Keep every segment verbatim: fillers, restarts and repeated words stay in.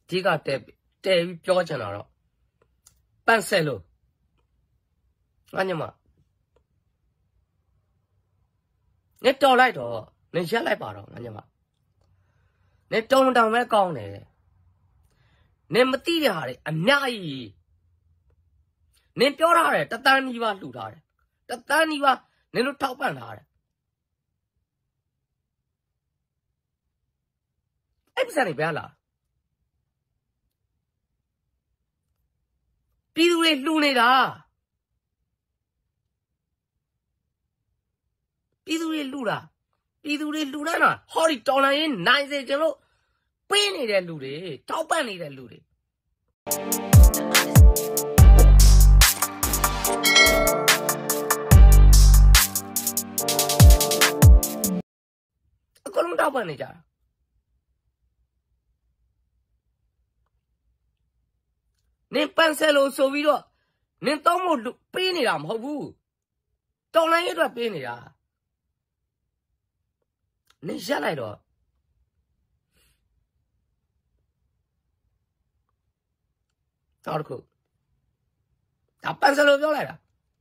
ဒီကတဲ့တဲ့ပြီးပြောချင်တာတော့ပန်းဆက်လို့ငါညမနေတော်လိုက်တော့နေရက်လိုက်ပါတော့ငါညမနေတုံတောင်ပဲကောင်းတယ်နေမသိတဲ့ဟာတွေအများကြီးနေပြောထားတယ်တသန်းကြီးပါလှူထားတယ်တသန်းကြီးပါနင်တို့ထောက်ပံ့ထားတယ်အဲ့ဒီစနေပဲလားပြည်သူတွေလှူနေတာပြည်သူတွေလှူတာပြည်သူတွေလှူတာနော်ဟောဒီတော်လိုင်းရင်နိုင်စေကျွန်တော်ပေးနေတဲ့လူတွေထောက်ပံ့နေတဲ့လူတွေအကုန်လုံးထောက်ပံ့နေကြတာနင်ပန်းဆယ်လို့ဆိုပြီးတော့နင်တော့မို့ပေးနေတာမဟုတ်ဘူးတော်လိုင်းရဲ့အတွက်ပေးနေတာနင်ရက်လိုက်တော့နောက်တစ်ခုဒါပန်းဆယ်လို့ပြောလိုက်တာ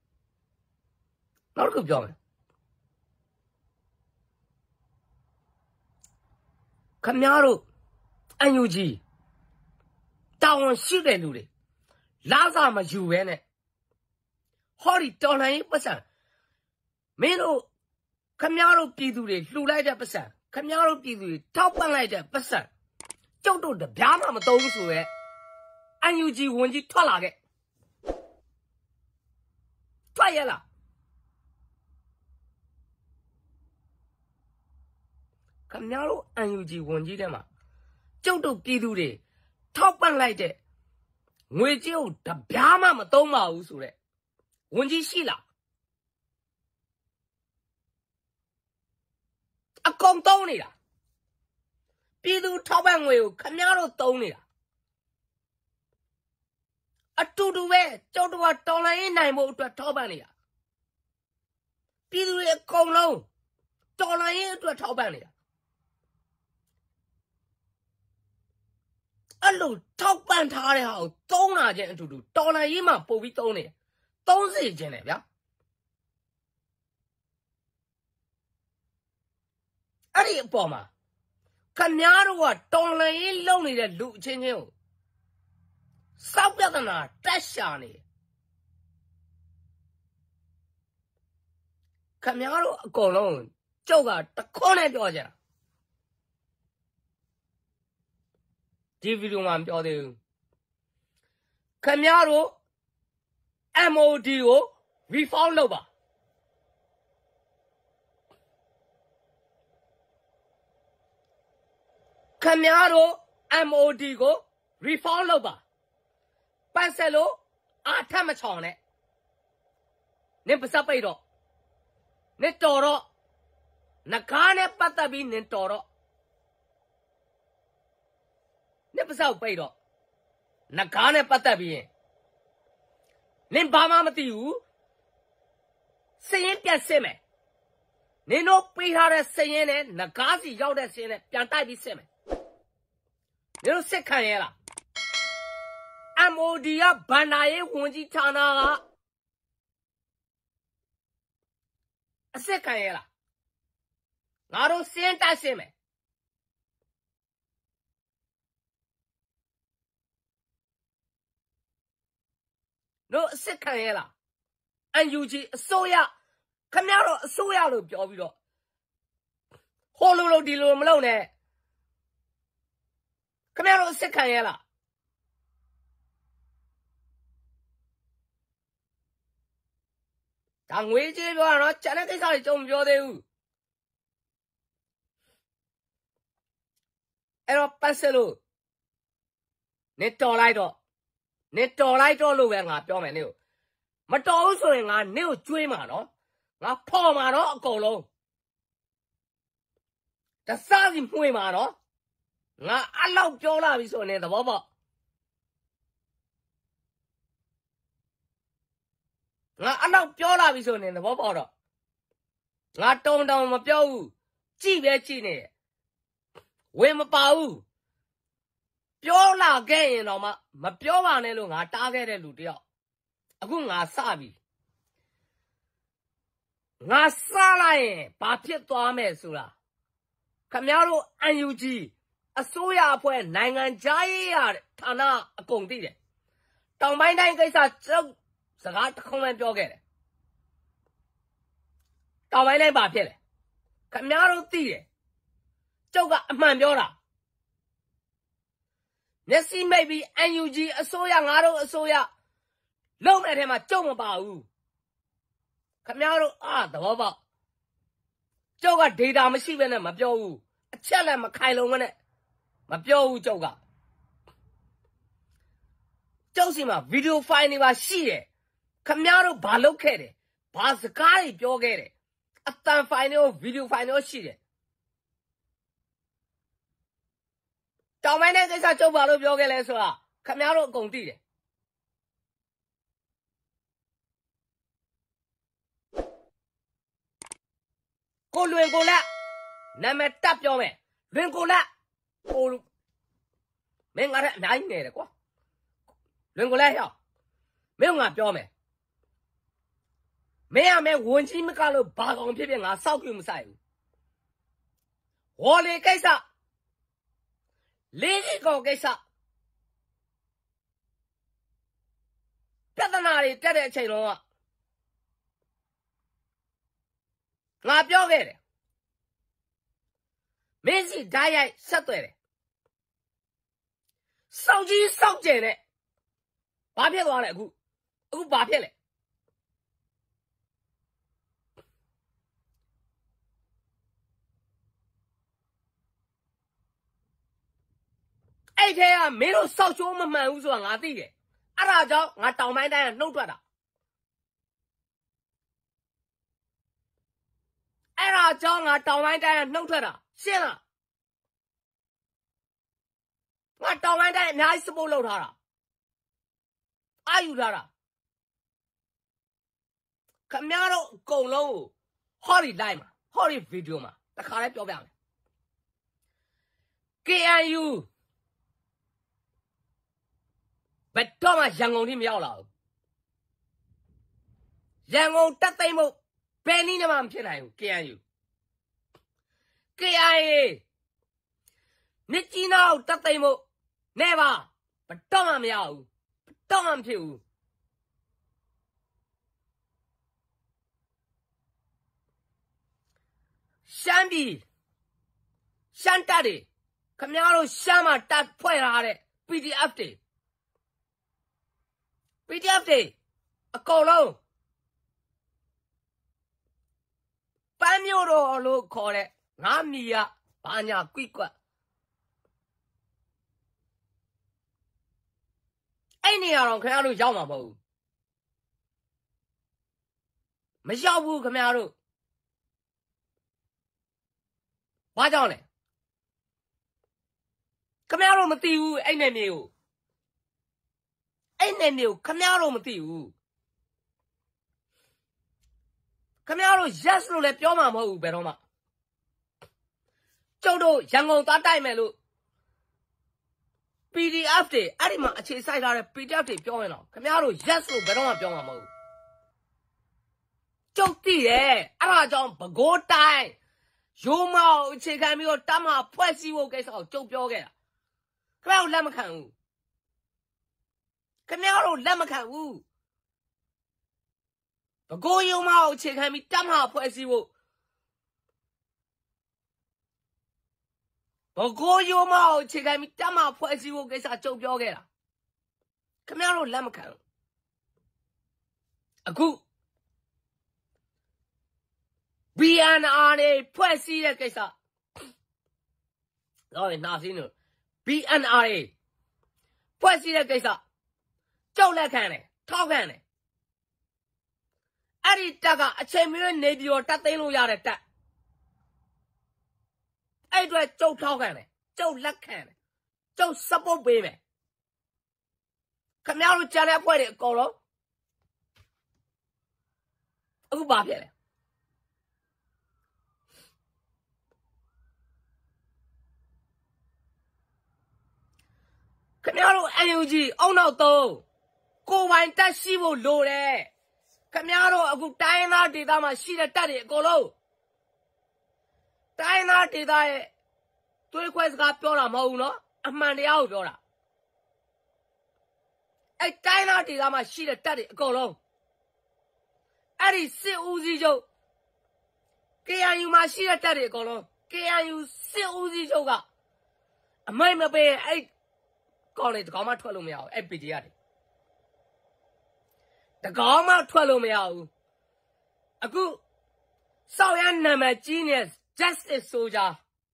နောက်တစ်ခုပြောမယ်ခမများတို့အန်ယူဂျီတာဝန်ရှိတဲ့လူတွေလာစားမယူပဲနဲ့ဟောဒီတော်လှန်ရေးပတ်စံမင်းတို့ခမများတို့ပြည်သူတွေလှူလိုက်တဲ့ပတ်စံခမများတို့ပြည်သူတွေထောက်ပံ့လိုက်တဲ့ပတ်စံကျုပ်တို့တပြားမှမသုံးဘူးဆိုရဲအန်ယူဂျီဝန်ကြီးထွက်လာခဲ့ထွက်ရလားခမများတို့အန်ယူဂျီဝန်ကြီးတဲ့မှာကျုပ်တို့ပြည်သူတွေထောက်ပံ့လိုက်တဲ့ငွေကြေးကိုတပြားမှမသုံးပါဘူးဆိုတဲ့ဝန်ကြီးရှိလားအကုန်သုံးနေတာပြည်သူထောက်ပံ့ငွေကိုခမများတို့သုံးနေတာအတူတူပဲကျုပ်တို့ကတော်လှန်ရေးနိုင်ဖို့အတွက်ထောက်ပံ့နေတာပြည်သူတွေအကုန်လုံးတော်လှန်ရေးအတွက်ထောက်ပံ့နေတာအဲ့လိုထောက်ပံ့ထားတဲ့ဟာကိုသုံးလာခြင်းအတူတူတော်လှန်ရေးမှာပို့ပြီးသုံးနေတယ်သုံးစေခြင်းတယ်ဗျာအဲ့ဒီအပေါ်မှာခမများတို့ကတော်လှန်ရေးလုပ်နေတဲ့လူအချင်းချင်းကိုစောက်ပြဿနာတက်ရှာနေခမများတို့အကုန်လုံးကျုပ်ကတခေါနဲ့ပြောကြတာဒီဗီဒီယိုမှာမပြောသေးဘူးခမများတို့ M O D ကို reform လုပ်ပါခမများတို့ M O D ကို reform လုပ်ပါပန်းဆက်လို့အာထက်မချောင်နဲ့နင်ပစပ်ပိတ်တော့နင်တော်တော့ငကားနဲ့ပတ်သက်ပြီးနင်တော်တော့နင်ပစပ်ပိတ်တော့ငကားနဲ့ပတ်သက်ပြီးရင်နင်ဘာမှမသိဘူးစရင်ပြတ်စစ်မယ်နင်တို့ပေးထားတဲ့စရင်နဲ့ငကားစီရောက်တဲ့စရင်နဲ့ပြန်တိုက်ပြီးစစ်မယ်နင်တို့စစ်ခံရလားM O D ကဗန္ဒာရေးဝန်ကြီးဌာနကအစစ်ခံရလားငါတို့စင်းတိုက်စစ်မယ်တို့အစစ်ခံရလားအန်ယူဂျီအစိုးရခမရတော့အစိုးရလို့ပြောပြီးတော့ဟိုလိုလိုဒီလိုမလုပ်နဲ့ခမရတော့အစစ်ခံရလားဒါငွေကြေးပြောတာတော့ကျန်တဲ့ကိစ္စတွေကြုံမပြောသေးဘူးအဲ့တော့ပတ်စလို့နေတော်လိုက်တော့နေတော်လိုက်တော့လို့ပဲငါပြောမယ်နေကိုမတော်ဘူးဆိုရင်ငါနေကိုကျွေးမှာနော်ငါဖော်မှာတော့အကုန်လုံးတစားစီမှွေမှာနော်ငါအဲ့လောက်ပြောလာပြီဆိုရင်သဘောပေါက်ငါအဲ့လောက်ပြောလာပြီဆိုရင်သဘောပေါက်တော့ငါတုံတောင်မပြောဘူးကြည့်ပဲကြည့်နေဝင်မပါဘူးပြောလာခဲ့ရင်တော့မှမပြောပါနဲ့လို့ငါတားခဲ့တဲ့လူတယောက်အခုငါစပြီငါစလိုက်ရင်ဘာဖြစ်သွားမယ်ဆိုတာခမရတို့ N U G အစိုးရအဖွဲ့နိုင်ငံခြားရေးရာဌာနအကုန်သိတယ်တောင်ပိုင်းတိုင်းကိစ္စကျုပ်စကားတစ်ခုမှပြောခဲ့တယ်တောင်ပိုင်းတိုင်းဘာဖြစ်လဲခမရတို့သိတယ်ကျုပ်ကအမှန်ပြောတာမျက်စိမိတ်ပြီး N U G အစိုးရငါတို့အစိုးရလုံးတဲ့ထဲမှာကျုပ်မပါဘူးခမရတို့အာသဘောပေါက်ကျုပ်က data မရှိဘဲနဲ့မပြောဘူးအချက်လည်းမခိုင်လုံနဲ့မပြောဘူးကျုပ်ကကျုပ်စီမှာ video file တွေပါရှိတယ်ခမရတို့ဘာလုပ်ခဲ့တယ်ဘာစကားတွေပြောခဲ့တယ်အတန် file တွေ video file တွေရှိတယ်တောင်ပိုင်းတဲ့ကိစ္စကျုပ်ဘာလို့ပြောခဲ့လဲဆိုတာခမရတို့အကုန်သိတယ်ကိုလွင်ကိုလက်နာမည်တက်ပြောမယ်လွင်ကိုလက်ကိုမင်းငါတဲ့အများကြီးနေတယ်ကွာလွင်ကိုလက်ဟောမင်းငါပြောမယ်မင်းရမဲဝန်ကြီးမကလို့ဘာကောင်ဖြစ်ဖြစ်ငါစောက်ကြည့်မဆိုင်ဘူးဝေါ်လေကိစ္စလေးကြီးကောင်ကိစ္စပြဿနာတွေတက်တဲ့အချိန်လုံးကငါပြောခဲ့တယ်မင်းစီဓာတ်ရိုက်ဆက်သွယ်တယ်စောက်ကြီးစောက်ကျယ်နဲ့ဘာဖြစ်သွားလဲအခုအခုဘာဖြစ်လဲအဲ့ထဲကမင်းတို့စောက်ချိုးမမှန်ဘူးဆိုတာငါသိတယ်အဲ့ဒါကြောင့်ငါတောင်ပိုင်းတိုင်းကနှုတ်ထွက်တာအဲ့ဒါကြောင့်ငါတောင်ပိုင်းတိုင်းကနှုတ်ထွက်တာရှင်းလားငါတောင်ပိုင်းတိုင်းအများကြီးစပို့လုပ်ထားတာအာယူထားတာခမရတို့အကုန်လုံးကိုဟောဒီလိုက်မှာဟောဒီဗီဒီယိုမှာတခါလေးပြောပြမယ် K N U ဘယ်တော့မှရန်ကုန်ထိမရောက်လာဘူးရန်ကုန်တက်သိမ်းမှုဘယ်နည်းနဲ့မှမဖြစ်နိုင်ဘူး K N U K I A မြစ်ကြီးနားကိုတက်သိမ်းမှုနေပါဘယ်တော့မှမရဘူးဘယ်တော့မှမဖြစ်ဘူးရှမ်းပြည်ရှမ်းတပ်တွေခမရတို့ရှမ်းမှာတပ်ဖွဲ့ထားတဲ့ P D F တွေ P D F တွေအကုန်လုံးပန်းမျိုးတော်လို့ခေါ်တဲ့ငါမီရဘာညာကွိကွက်အဲ့နေရာတော့ခင်ဗျားတို့ရောက်မှာမဟုတ်ဘူးမရောက်ဘူးခင်ဗျားတို့ဘာကြောင့်လဲခင်ဗျားတို့မသိဘူးအဲ့နယ်မြေကိုအဲ့နယ်မြေကိုခင်ဗျားတို့မသိဘူးခင်ဗျားတို့ yes လို့လည်းပြောမှာမဟုတ်ဘူးဘယ်တော့မှကျုပ်တို့ရန်ကုန်သားတိုက်မယ်လို့ P D F တွေအဲ့ဒီမှာအခြေစိုက်ထားတဲ့ P D F တွေပြောရင်တော့ခင်ဗျားတို့ yes လို့ဘယ်တော့မှပြောမှာမဟုတ်ဘူးကျုပ်သိတယ်အဲ့ဒါကြောင့်ပဲခူးတိုင်းရိုးမောက်အခြေခံပြီးတော့တမဖွဲ့စည်းဖို့ကိစ္စကိုကျုပ်ပြောခဲ့တာခင်ဗျားတို့လက်မခံဘူးခင်ဗျားတို့လက်မခံဘူးပဲခူးရိုးမောက်အခြေခံပြီးတမဖွဲ့စည်းဖို့ဘကိုးရိုးမအောင်အခြေခံပြီးတမဖွဲ့စည်းဖို့ကိစ္စကြုံပြောခဲ့တာခင်ဗျားတို့လက်မခံအခု B N R နဲ့ဖွဲ့စည်းတဲ့ကိစ္စတော့နာစင်းတို့ B N R နဲ့ဖွဲ့စည်းတဲ့ကိစ္စကြောက်လက်ခံတယ်ထောက်ခံတယ်အဲ့ဒီတက်ကအချိန်မျိုးနေပြီးတော့တက်သိမ်းလို့ရတဲ့တက်အဲ့အတွက်ကျုပ်ထောက်ခံတယ်ကျုပ်လက်ခံတယ်ကျုပ် support ပေးမယ်ခင်ဗျားတို့ကြားတဲ့အဖွဲ့တွေအကုန်လုံးအခုဘာဖြစ်လဲအန်ယူဂျီအုံနောက်သုံးကိုပိုင်တက်ရှိဖို့လိုတယ်ခင်ဗျားတို့အခုတိုင်းသားဒေသမှာရှိတဲ့တက်တွေအကုန်လုံးတိုင်းသားဒေသရဲ့တွေးခွဲစကားပြောတာမဟုတ်ဘူးနော်အမှန်တရားကိုပြောတာအဲ့တိုင်းသားဒေသမှာရှိတဲ့တက်တွေအကုန်လုံးအဲ့ဒီစစ်ဦးစီးချုပ် K N U မှာရှိတဲ့တက်တွေအကုန်လုံး K N U စစ်ဦးစီးချုပ်ကအမိုက်မပေးအဲ့ကောင်းလေတကောင်မှထွက်လို့မရဘူးအဲ့ P D ရတယ်တကောင်မှထွက်လို့မရဘူးအခုစောက်ရနာမည်ကြီးနေ Justice Soldier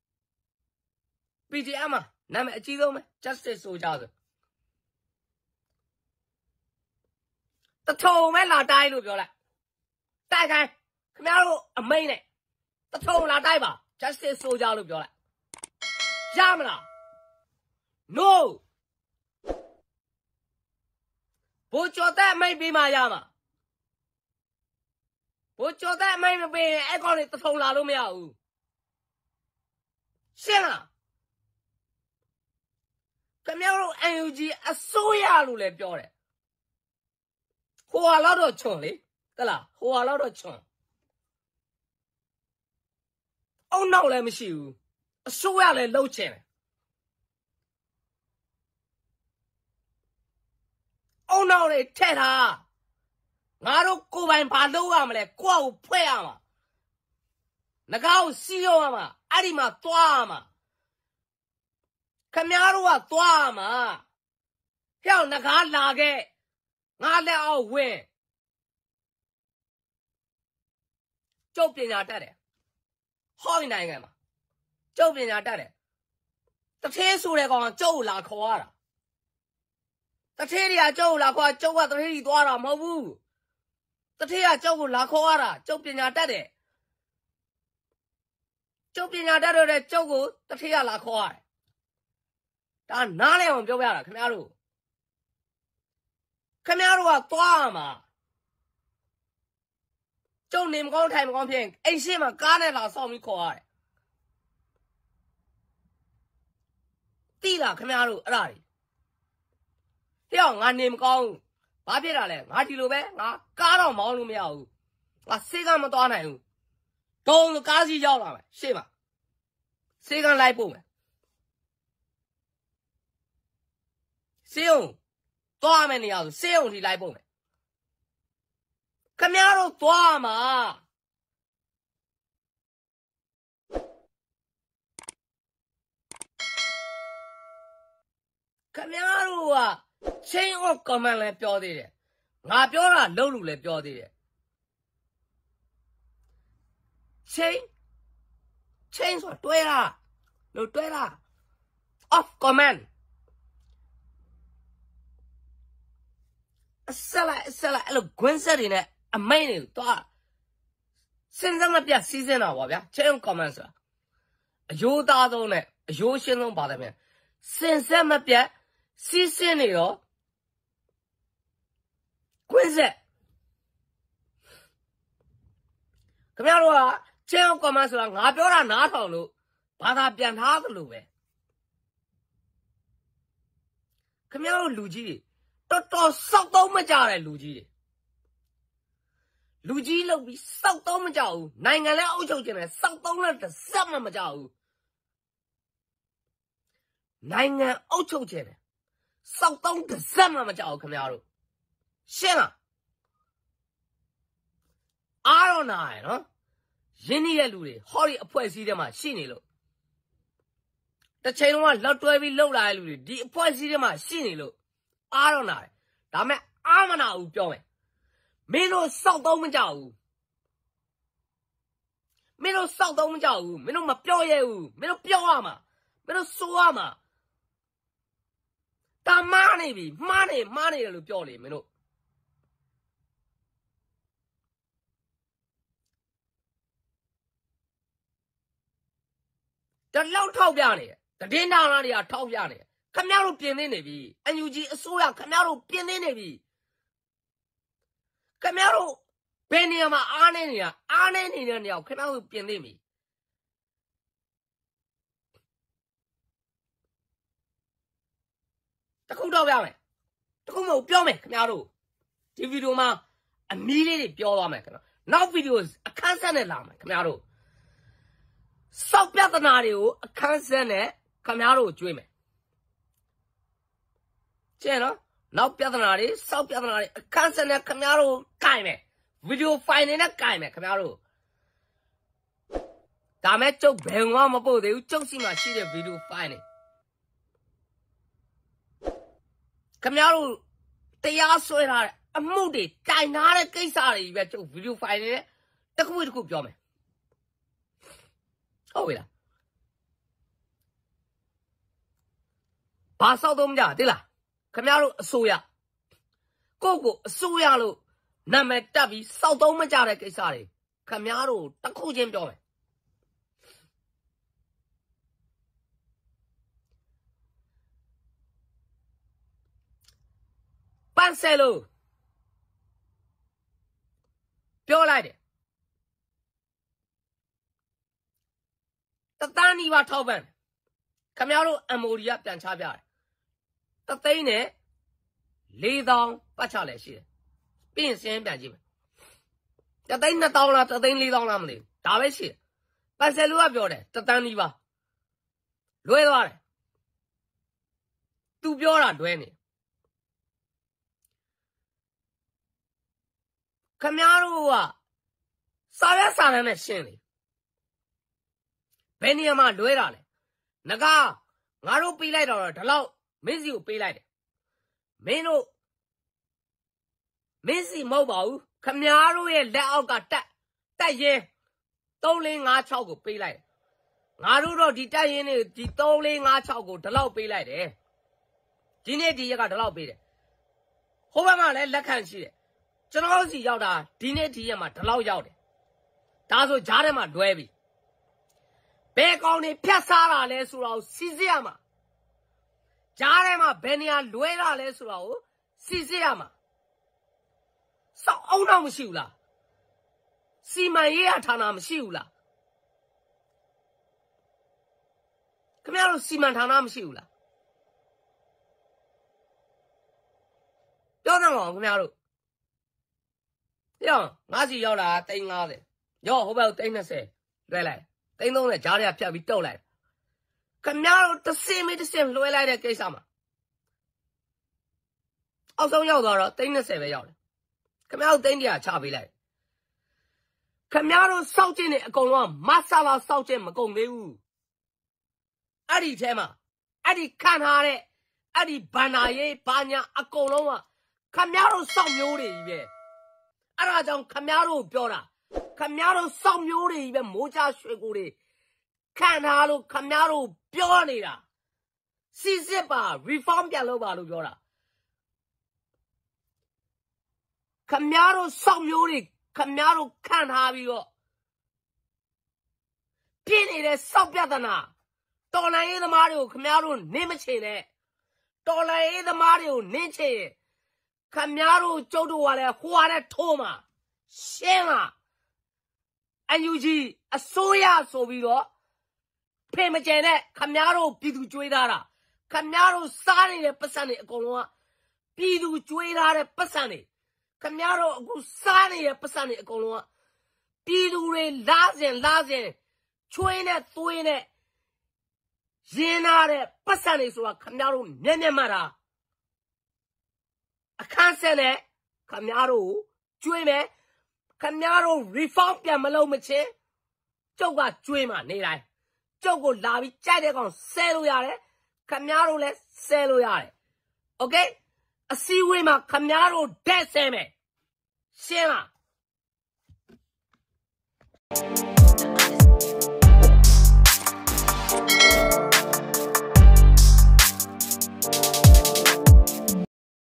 P D M မှာနာမည်အကြီးဆုံးပဲ Justice Soldier ဆိုတထုံမဲ့လာတိုင်းလို့ပြောလိုက်တိုက်ခိုင်းခင်ဗျားတို့အမိန်နဲ့တထုံလာတိုက်ပါ Justice Soldier လို့ပြောလိုက်ရမလား No ဘိုးကျော်တဲ့အမိန်ပြီးမှရမှာဘိုးကျော်တဲ့အမိန်မပြီးရင်အဲ့ကောင်တွေတထုံလာလို့မရဘူးရှင်းလားခင်ဗျားတို့ N U G အစိုးရလို့လည်းပြောတယ်ဟိုဟာတော့ချွန်လေတလားဟိုဟာတော့ချွန်အုံနောက်လည်းမရှိဘူးအစိုးရလည်းလှုပ်ချင်တယ်အုံနောက်လည်းထက်တာငါတို့ကိုယ်ပိုင်ဘာလုပ်ရမလဲကိုယ့်ကိုဖွဲ့ရမှာငကားကိုစီးရမှာအဲ့ဒီမှာသွားရမှာခင်ဗျားတို့ကသွားရမှာဟဲ့ငကားလာခဲ့ငါလက်အောက်ဝင်ကျုပ်ပညာတတ်တယ်ဟောဒီနိုင်ငံမှာကျုပ်ပညာတတ်တယ်တထေးဆိုတဲ့ကောင်ကကျုပ်ကိုလာခေါ်ရတာတထေးတွေကကျုပ်ကိုလာခေါ်ကျုပ်ကတထေးကြီးသွားတာမဟုတ်ဘူးတထေးကကျုပ်ကိုလာခေါ်ရတာကျုပ်ပညာတတ်တယ်ကျုပ်ပညာတတ်တော့တဲ့ကျုပ်ကိုတထေးကလာခေါ်ရတယ်ဒါနားလဲအောင်ပြောပြတာခင်ဗျားတို့ခင်ဗျားတို့ကသွားမှာကျုပ်နေမကောင်းထိုင်မကောင်းဖြစ်ရင်အိမ်ရှိမှာကားနဲ့လာဆောင်ပြီးခေါ်ရတယ်တိလားခင်ဗျားတို့အဲ့ဒါတွေဟဲ့ငါနေမကောင်းဘာဖြစ်တာလဲငါဒီလိုပဲငါကားတော့မောင်းလို့မရဘူးငါစေးကမသွားနိုင်ဘူးတုံးကားစီးရောက်လာမယ်ရှေ့မှာစေးကလိုက်ပို့မယ်စေးုံသွားမယ်နေရာဆိုစေးုံထိလိုက်ပို့မယ်ခင်ဗျားတို့သွားမှာခင်ဗျားတို့က chain of command လည်းပြောသေးတယ်ငါပြောတာလုံးလို့လည်းပြောသေးတယ် chain chain ဆိုတွဲတာလို့တွဲတာ of command အစလိုက်အစလိုက်အဲ့လိုဂွင်းဆက်တွေနဲ့အမိန်တွေတော့စဉ်းစားမပြတ်စီးစင်းတာပါဗျာ chain of command ဆိုတာအယိုးသားဆုံးနဲ့အယိုးရှင်းဆုံးပါတယ်ဗျာစဉ်းစားမပြတ်စီးစင်းနေတော့ကွင်းဆက်ခင်ဗျားတို့က chain of command ဆိုတာငါပြောတာနားထောင်လို့ဘာသာပြန်ထားသလိုပဲခင်ဗျားတို့လူကြီးတွေတော်တော်စောက်သုံးမကြတဲ့လူကြီးတွေလူကြီးလုပ်ပြီးစောက်သုံးမကြဘူးနိုင်ငံလည်းအုပ်ချုပ်ခြင်းနဲ့စောက်သုံးလည်းတစ်စက်မှမကြဘူးနိုင်ငံအုပ်ချုပ်ခြင်းနဲ့စောက်သုံးတစ်စက်မှမကြဘူးခင်ဗျားတို့ရှင်းလားအားတော့နာရယ်နော်ရင်းနှီးတဲ့လူတွေဟောဒီအဖွဲ့အစည်းထဲမှာရှိနေလို့တစ်ချိန်လုံးကလောက်တွဲပြီးလှုပ်လာတဲ့လူတွေဒီအဖွဲ့အစည်းထဲမှာရှိနေလို့အားတော့နာတယ်ဒါမဲ့အာမနာဘူးပြောမယ်မင်းတို့စောက်သုံးမကြဘူးမင်းတို့စောက်သုံးမကြဘူးမင်းတို့မပြောရဲဘူးမင်းတို့ပြောရမှာမင်းတို့ဆိုရမှာတာမားနေပြီမှားနေမှားနေတယ်လို့ပြောလေမင်းတို့တလောက်ထောက်ပြနေတယ်တည်င်းနာလာတွေကထောက်ပြနေတယ်ခမရတို့ပြင်နေနေပြီအန်ယူဂျီအစိုးရခမရတို့ပြင်နေနေပြီခမရတို့ဘယ်နေရာမှာအားနေနေတာအားနေနေတဲ့နေရာကိုခမရတို့ပြင်နေပြီတခုတော့ပြမယ်တခုမဟုတ်ပြောမယ်ခင်ဗျားတို့ဒီဗီဒီယိုမှာအမီးလေးတွေပြောသွားမယ်ခင်ဗျာနောက်ဗီဒီယိုအခန်းဆက်နဲ့လာမယ်ခင်ဗျားတို့စောက်ပြဿနာတွေကိုအခန်းဆက်နဲ့ခင်ဗျားတို့ကြွေးမယ်ကျဲနော်နောက်ပြဿနာတွေစောက်ပြဿနာတွေအခန်းဆက်နဲ့ခင်ဗျားတို့ကြိုင်မယ်ဗီဒီယိုဖိုင်တွေနဲ့ကြိုင်မယ်ခင်ဗျားတို့ဒါမဲ့ကျုပ်ဘယ်မှမပို့သေးဘူးကျုပ်စီမှာရှိတဲ့ဗီဒီယိုဖိုင်တွေခင်ဗျားတို့တရားစွဲထားတဲ့အမှုတွေတိုင်ထားတဲ့ကိစ္စတွေပဲကျုပ်ဗီဒီယိုဖိုင်တွေနဲ့တခုတခုပြောမယ်ဟုတ်ပြီလားဘာစောက်တော့မကြသိလားခင်ဗျားတို့အစိုးရကိုယ့်ကိုအစိုးရလို့နာမည်တက်ပြီးစောက်သုံးမကြတဲ့ကိစ္စတွေခင်ဗျားတို့တခုချင်းပြောမယ်ပန်းဆယ်လို့ပြောလိုက်တယ်တသန်းနီးပါးထောက်ပံ့ခင်ဗျားတို့အမ်အိုဒီကပြန်ချပြတယ်တသိန်းနဲ့လေးသောင်းပတ်ချလဲရှိတယ်ပြီးရင်စင်းပြန်ကြည့်မယ်တသိန်းနှစ်သောင်းလားတသိန်းလေးသောင်းလားမသိဘူးဒါပဲရှိတယ်ပန်းဆယ်လို့ကပြောတယ်တသန်းနီးပါးလွဲသွားတယ်သူပြောတာတွဲနေခင်ဗျားတို့ကစာရွက်စာတမ်းနဲ့ရှင်းလေဘယ်နေရာမှာလွဲတာလဲငကားငါတို့ပေးလိုက်တော့ဒီလောက်မင်းစီကိုပေးလိုက်တယ်မင်းတို့မင်းစီမဟုတ်ပါဘူးခင်ဗျားတို့ရဲ့လက်အောက်ကတက်တက်ရင်သုံးလေးငါးခြောက်ကိုပေးလိုက်ငါတို့တော့ဒီတက်ရင်နေဒီသုံးလေးငါးခြောက်ကိုဒီလောက်ပေးလိုက်တယ်ဒီနေ့ဒီရက်ကဒီလောက်ပေးတယ်ဟိုဘက်မှာလည်းလက်ခံရှိတယ်ကျွန်တော်စီရောက်တာဒီနေ့ဒီရက်မှာဒီလောက်ရောက်တယ်ဒါဆိုဂျားထဲမှာလွဲပြီဘယ်ကောင်တွေဖြတ်စားတာလဲဆိုတော့စီစစ်ရမှာဂျားထဲမှာဘယ်နေရာလွဲတာလဲဆိုတော့စီစစ်ရမှာစောက်အောင်တော့မရှိဘူးလားစီမံရေးရဌာနမရှိဘူးလားခင်ဗျားတို့စီမံဌာနမရှိဘူးလားပြောတော့ခင်ဗျားတို့ရောငါးစီရောက်လာတိန်းငါးတယ်ရောဟိုဘက်တိန်းနှစ်ဆယ်လွှဲလိုက်တိန်းသုံးနဲ့ဂျားတွေကဖြတ်ပြီးတုတ်လိုက်ခင်ဗျားတို့တစ်စင်မတစ်စင်လွှဲလိုက်တဲ့ကိစ္စမှာအောက်ဆုံးရောက်သွားတော့တိန်းနှစ်ဆယ်ပဲရောက်တယ်ခင်ဗျားတို့တိန်းတရာချပေးလိုက်ခင်ဗျားတို့စောက်ကျင်နေအကုန်လုံးမဆာလာစောက်ကျင်မကုန်သေးဘူးအဲ့ဒီထဲမှာအဲ့ဒီခံထားတဲ့အဲ့ဒီဘန္နာရေးဘာညာအကုန်လုံးကခင်ဗျားတို့စောက်မျိုးတွေကြီးပဲအဲ့ဒါကြောင့်ခမားတို့ပြောတာခမားတို့စောင့်မျိုးတွေပဲမိုးချရွှေကိုတွေခံထားလို့ခမားတို့ပြောနေတာစီစစ်ပါ reform ပြန်လုပ်ပါလို့ပြောတာခမားတို့စောင့်မျိုးတွေခမားတို့ခံထားပြီးတော့ပြင်းနေတဲ့စောက်ပြဿနာတော်လိုင်းရေးသမားတွေကိုခမားတို့နင်းမချင်နဲ့တော်လိုင်းရေးသမားတွေကိုနင်းချင်ခမားတို့ကျုပ်တို့ကလည်းဟိုရတဲ့ထိုးမှာရှင်းလားအန်ယူဂျီအစိုးရဆိုပြီးတော့ဖေမကျန်တဲ့ခမားတို့ပြည်သူကြွေးထားတာခမားတို့စားနေတဲ့ပတ်စံတွေအကုန်လုံးကပြည်သူကြွေးထားတဲ့ပတ်စံတွေခမားတို့အခုစားနေတဲ့ပတ်စံတွေအကုန်လုံးကပြည်သူတွေလားစင်လားစင်ချွေးနဲ့သွေးနဲ့ရင်းထားတဲ့ပတ်စံတွေဆိုတာခမားတို့မျက်မျက်မှတ်တာအခန်းဆက်နဲ့ခမားတို့ကျွေးမယ်ခမားတို့ reform ပြန်မလုပ်မချင်းကျုပ်ကကျွေးမှနေတိုင်းကျုပ်ကိုလာပြီးကြိုက်တဲ့ကောင်ဆဲလို့ရတယ်ခမားတို့လည်းဆဲလို့ရတယ်โอเคအစည်းအဝေးမှာခမားတို့ဒက်ဆဲမယ်ရှင်းလား